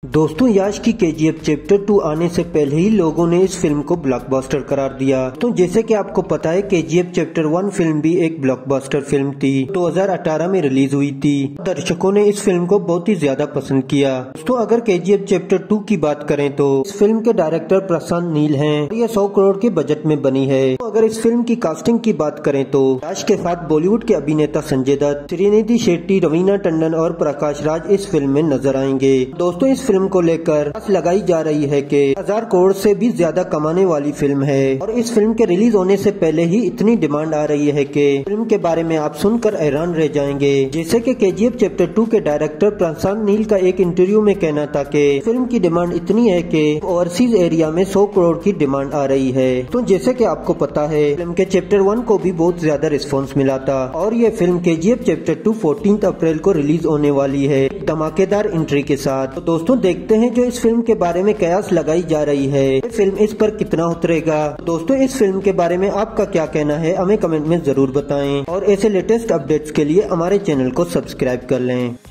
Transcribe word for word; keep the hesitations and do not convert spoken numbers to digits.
दोस्तों यश की KGF chapter to आने से पहले ही लोगों ने इस फिल्म को ब्लॉकबस्टर करार दिया। तो जैसे कि आपको पता है केजीएफ चैप्टर वन फिल्म भी एक ब्लॉकबस्टर फिल्म थी, दो हज़ार अठारह में रिलीज हुई थी। दर्शकों ने इस फिल्म को बहुत ही ज्यादा पसंद किया। दोस्तों अगर केजीएफ चैप्टर टू की बात करें तो इस फिल्म के डायरेक्टर प्रशांत नील हैं और ये सौ करोड़ के बजट में बनी है। तो अगर इस फिल्म की कास्टिंग की बात करें तो यश के साथ बॉलीवुड के अभिनेता संजय दत्त, श्रीनिधि शेट्टी, रवीना टंडन और प्रकाश राज इस फिल्म में नजर आएंगे। दोस्तों इस फिल्म को लेकर आस लगाई जा रही है कि हजार करोड़ से भी ज्यादा कमाने वाली फिल्म है और इस फिल्म के रिलीज होने से पहले ही इतनी डिमांड आ रही है कि फिल्म के बारे में आप सुनकर हैरान रह जाएंगे। जैसे कि केजीएफ चैप्टर टू के डायरेक्टर प्रशांत नील का एक इंटरव्यू में कहना था कि फिल्म की डिमांड इतनी है कि ओवरसीज एरिया में सौ करोड़ की डिमांड आ रही है। तो जैसे कि आपको पता है फिल्म के चैप्टर वन को भी बहुत ज्यादा रिस्पॉन्स मिला था और ये film KGF chapter two fourteen April को रिलीज होने वाली है धमाकेदार एंट्री के साथ। तो दोस्तों देखते हैं जो इस फिल्म के बारे में कयास लगाई जा रही है, फिल्म इस पर कितना उतरेगा। दोस्तों इस फिल्म के बारे में आपका क्या कहना है हमें कमेंट में जरूर बताएं और ऐसे लेटेस्ट अपडेट्स के लिए हमारे चैनल को सब्सक्राइब कर लें।